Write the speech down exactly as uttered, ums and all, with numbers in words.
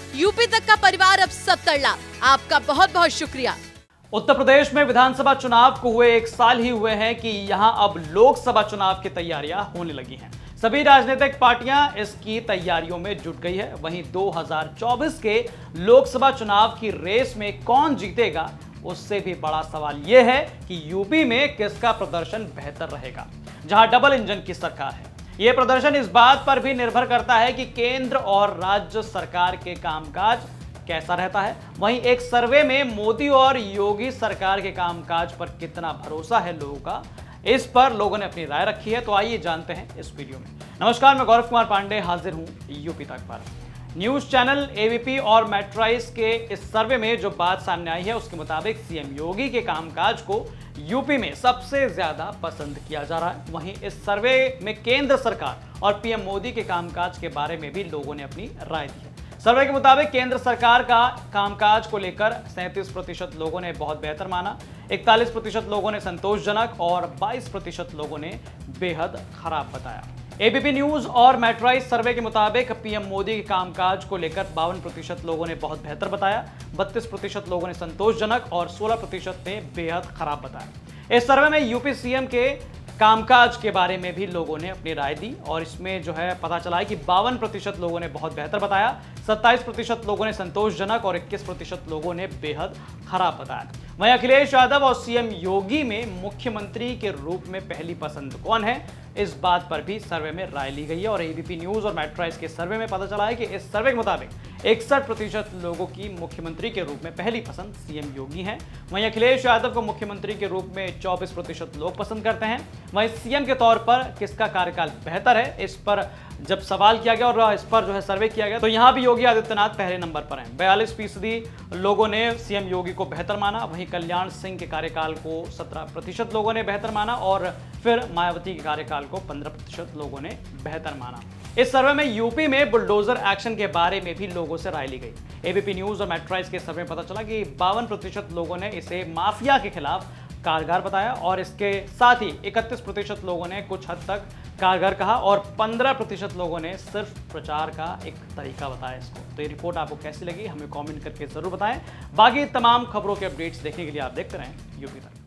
UP तक का परिवार अब सत्तर लाख। आपका बहुत बहुत शुक्रिया। उत्तर प्रदेश में विधानसभा चुनाव को हुए एक साल ही हुए हैं कि यहां अब लोकसभा चुनाव की तैयारियां होने लगी हैं। सभी राजनीतिक पार्टियां इसकी तैयारियों में जुट गई है। वहीं दो हज़ार चौबीस के लोकसभा चुनाव की रेस में कौन जीतेगा, उससे भी बड़ा सवाल यह है कि यूपी में किसका प्रदर्शन बेहतर रहेगा, जहां डबल इंजन की सरकार है। यह प्रदर्शन इस बात पर भी निर्भर करता है कि केंद्र और राज्य सरकार के कामकाज कैसा रहता है। वहीं एक सर्वे में मोदी और योगी सरकार के कामकाज पर कितना भरोसा है लोगों का, इस पर लोगों ने अपनी राय रखी है। तो आइए जानते हैं इस वीडियो में। नमस्कार, मैं गौरव कुमार पांडे हाजिर हूं यूपी तक पर। न्यूज चैनल एबीपी और मैट्राइस के इस सर्वे में जो बात सामने आई है उसके मुताबिक सीएम योगी के कामकाज को यूपी में सबसे ज्यादा पसंद किया जा रहा है। वहीं इस सर्वे में केंद्र सरकार और पीएम मोदी के कामकाज के बारे में भी लोगों ने अपनी राय दी है। सर्वे के मुताबिक केंद्र सरकार का कामकाज को लेकर सैंतीस प्रतिशत लोगों ने बहुत बेहतर माना, इकतालीस प्रतिशत लोगों ने संतोषजनक और बाईस प्रतिशत लोगों ने बेहद खराब बताया। एबीपी न्यूज और मैट्राइस सर्वे के मुताबिक पीएम मोदी के कामकाज को लेकर बावन प्रतिशत लोगों ने बहुत बेहतर बताया, बत्तीस प्रतिशत लोगों ने संतोषजनक और सोलह प्रतिशत ने बेहद खराब बताया। इस सर्वे में यूपी सीएम के कामकाज के बारे में भी लोगों ने अपनी राय दी और इसमें जो है पता चला है कि बावन प्रतिशत लोगों ने बहुत बेहतर बताया, सत्ताईस प्रतिशत लोगों ने संतोषजनक और इक्कीस प्रतिशत लोगों ने बेहद खराब बताया। वहीं अखिलेश यादव और सीएम योगी में मुख्यमंत्री के रूप में पहली पसंद कौन है, इस बात पर भी सर्वे में राय ली गई है। और एबीपी न्यूज और मैट्राइस के सर्वे में पता चला है कि इस सर्वे के मुताबिक इकसठ प्रतिशत लोगों की मुख्यमंत्री के रूप में पहली पसंद सीएम योगी है। वहीं अखिलेश यादव को मुख्यमंत्री के रूप में चौबीस प्रतिशत लोग पसंद करते हैं। वहीं सीएम के तौर पर किसका कार्यकाल बेहतर है, इस पर जब सवाल किया गया और इस पर जो है सर्वे किया गया तो यहां भी योगी आदित्यनाथ पहले नंबर पर हैं। बयालीस फीसदी लोगों ने सीएम योगी को बेहतर माना। वहीं कल्याण सिंह के कार्यकाल को सत्रह प्रतिशत लोगों ने बेहतर माना और फिर मायावती के कार्यकाल को पंद्रह प्रतिशत लोगों ने बेहतर माना। इस सर्वे में यूपी में बुलडोजर एक्शन के बारे में भी लोगों से राय ली गई। एबीपी न्यूज और मैट्राइस के सर्वे में पता चला कि बावन प्रतिशत लोगों ने इसे माफिया के खिलाफ कारगर बताया और इसके साथ ही इकतीस प्रतिशत लोगों ने कुछ हद तक कारगर कहा और पंद्रह प्रतिशत लोगों ने सिर्फ प्रचार का एक तरीका बताया इसको। तो ये रिपोर्ट आपको कैसी लगी हमें कमेंट करके जरूर बताएं। बाकी तमाम खबरों के अपडेट्स देखने के लिए आप देखते रहें यूपी तक।